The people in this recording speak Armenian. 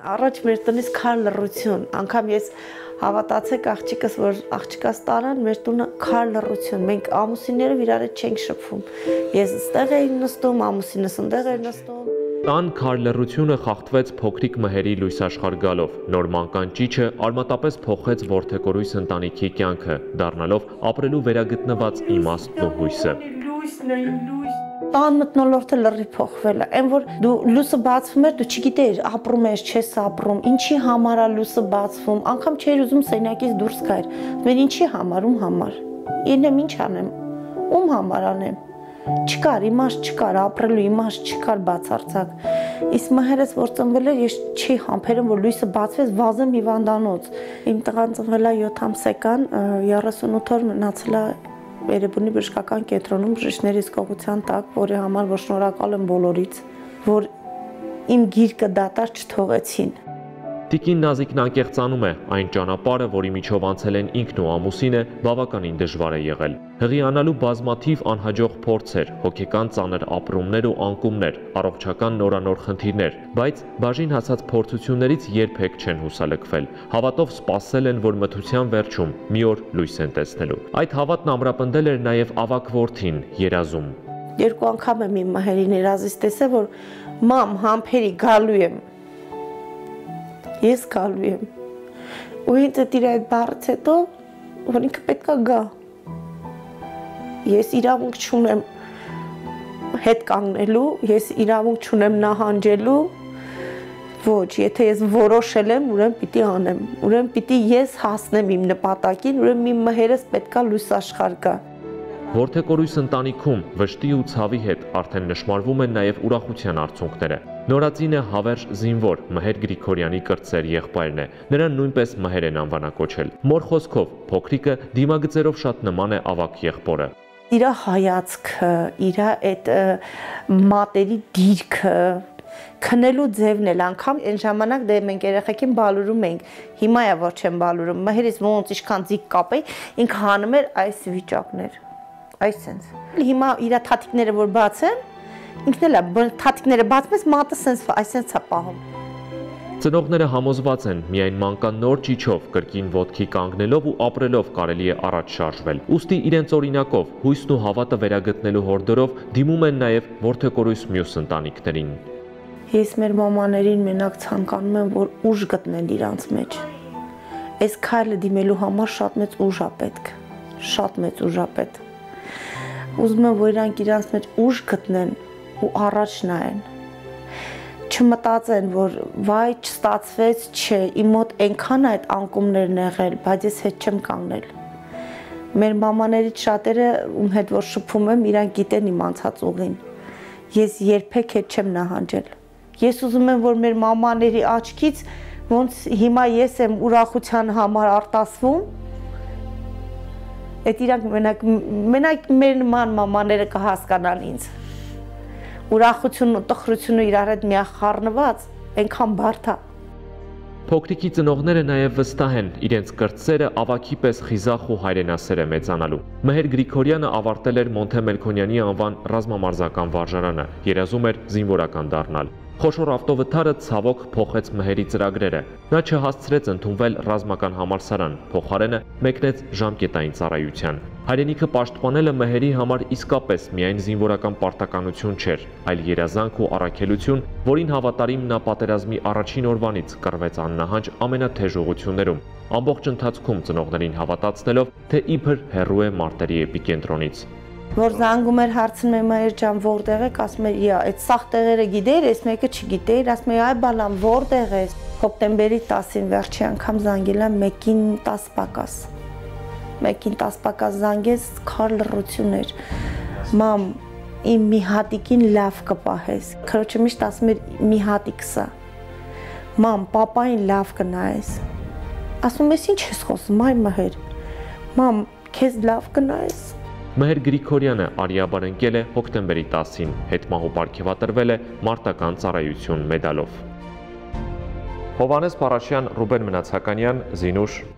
Առաջ մեր տնից քար լռություն, անգամ ես հավատացեք աղջիկս, որ աղջիկաս տարան, մեր տունը քար լռություն, մենք ամուսինները իրար հետ չենք շփվում, ես ստեղ էի նստում, ամուսինս ընդեղ էր նստում։ Տան քար լռությունը խախտվեց փոքրիկ Մհերի լույսաշխարհ գալով, նոր մանկան ճիչը արմատապես փոխեց որդեկորույս ընտանիքի կյանքը, դառնալով ապրելու վերագտնված իմաստն ու հույսը։ Տան մթնոլորտը լրի փոխվել է, այն որ դու լույսը բացվում էր, դու չգիտեիր, ապրում ես, չես ապրում, ինչի համար է լույսը բացվում, անգամ չէր ուզում սենյակից դուրս գալ, մեր ինչի համար, ում համար, ինեմ ինչ անեմ, ում համար անեմ, չկար, իմաստ չկար, ապրելու իմաստ չկար բացարձակ, իսկ Մհերս որ ծնվել էր, ես չի համբերում, որ լույսը բացվեց, վազեմ հիվանդանոց, իմ տղան ծնվել է 7 ամսական, 38 օր մնացել է Երևանի բժշկական կենտրոնում բժիշկների զգողության տակ, որի համար որ շնորհակալ եմ բոլորից, որ իմ գիրկը դատարկ չթողեցին։ Տիկին Նազիկն անկեղծանում է, այն ճանապարհը, որի միջով անցել են ինքն ու ամուսինը, բավականին դժվար է եղել։ Հղիանալու բազմաթիվ անհաջող փորձեր, հոգեկան ծանր ապրումներ ու անկումներ, առողջական նորանոր խնդիրներ, բայց բաժին հասած փորձություններից երբեք չեն հուսալքվել։ Հավատով սպասել են, որ մթության վերջում մի օր լույս են տեսնելու։ Այդ հավատն ամրապնդել էր նաև ավակ որդին, Երազում։ Երկու անգամ եմ իմ Մհերին երազից տեսել, որ մամ, համբերի գալու եմ։ Ես գալու եմ։ Ու ինձ այդ իր այդ բառից հետո, որ ինքը պետք է գա։ Ես իրավունք չունեմ հետ կանգնելու, ես իրավունք չունեմ նահանջելու, ոչ, եթե ես որոշել եմ, ուրեմն պիտի անեմ, ուրեմն պիտի ես հասնեմ իմ նպատակին, ուրեմն իմ Մհերս պետք է լույս աշխարհ գա։ Որդեկորույս ընտանիքում վշտի ու ցավի հետ արդեն նշմարվում են նաև ուրախության արդյունքները։ Նորածինը հավերժ զինվոր Մհեր Գրիգորյանի կրտսեր եղբայրն է, նրան նույնպես Մհեր են անվանակոչել։ Մոր խոսքով փոքրիկը դիմագծերով շատ նման է ավակ եղբորը։ Իր հայացքը, իր այդ մատերի դիրքը, քնելու ձևն էլ անգամ այն ժամանակ դե մենք երեխեքին բալուրում ենք, հիմա է որ չեմ բալուրում, Մհերից ոնց ինչքան ձիգ կապեի, ինքը հանում էր այս վիճակներ, այս sense։ Հիմա իր թաթիկները որ բացեն, ինքն էլ է թաթիկները բացպես մատը sense այսպես է պահում։ Ծնողները համոզված են, միայն մանկան նոր ճիչով, կրկին ոտքի կանգնելով ու ապրելով կարելի է առաջ շարժվել։ Ուստի իրենց օրինակով, հույսն ու հավատը վերագտնելու հորդորով դիմում են նաև որդեկորույս մյուս ընտանիքներին։ Ես մեր մամաներին մենակ ցանկանում եմ, որ ուժ գտնեն իրանց մեջ։ Այս քայլը դիմելու համար շատ մեծ ուժ է պետք, շատ մեծ ուժ է պետք։ Ուզում եմ, որ իրանք իրանց մեջ ուժ գտնեն ու առաջ նայեն։ Չմտածեն, որ վայ չստացվեց, չէ, իմ մոտ այնքան այդ անկումներն եղել, բայց ես հետ չեմ կանգնել։ Մեր մամաներից շատերը ում հետ որ շփվում եմ, իրանք գիտեն իմ անցած ուղին։ Ես երբեք հետ չեմ նահանջել։ Ես ուզում եմ, որ մեր մամաների աչքից ոնց հիմա ես եմ ուրախության համար արտասվում, այդ իրանք մենակ մեր նման մամաները կհասկանան ինձ։ Ուրախությունն ու տխրությունը իրար հետ միախառնված, այնքան բարդ է։ Փոքրիկի ծնողները նաև վստահ են, իրենց կրտսերը ավակի պես խիզախ ու հայրենասեր է մեծանալու։ Մհեր Գրիգորյանը ավարտել էր Մոնթե Մելքոնյանի անվան ռազմամարզական վարժարանը, երազում էր զինվորական դառնալ։ Խոշոր ավտովթարը ցավոք փոխեց Մհերի ծրագրերը։ Նա չհասցրեց ընդունվել ռազմական համալսարան, փոխարենը մեկնեց ժամկետային ծառայության։ Հայրենիքը պաշտպանելը Մհերի համար իսկապես միայն զինվորական պարտականություն չէր, այլ երազանք ու առաքելություն, որին հավատարիմ նա պատերազմի առաջին օրվանից կռվեց աննահանջ ամենաթեժ ուղղություններում, ամբողջ ընթացքում ծնողներին հավատացնելով, թե իբր հեռու է մարտերի էպիկենտրոնից։ Որ զանգում էր հարցնում եմ Մհեր ջան որտեղ եք, ասում էր այդ սաղ տեղերը գիտեիր, այս մեկը չգիտեիր, ասում էր այ բալամ որտեղ ես։ Հոկտեմբերի 10-ին վերջի անգամ զանգել եմ 1-ին 10 պակաս։ 1-ին 10 պակաս զանգեց, քար լռություն էր։ Մամ, իմ մի հատիկին լավ կպահես։ Քրոջը միշտ ասում էր մի հատիկ սա։ Մամ, պապային լավ կնայես։ Ասում ես ինչ ես խոսում, այ Մհեր։ Մամ, քեզ լավ կնայես։ Մհեր Գրիգորյանը արիաբար ընկել է հոկտեմբերի 10-ին, հետմահու պարգևատրվել է մարտական ծառայություն մեդալով։ Հովհաննես Փարաշյան, Ռուբեն Մնացականյան, Զինուշ,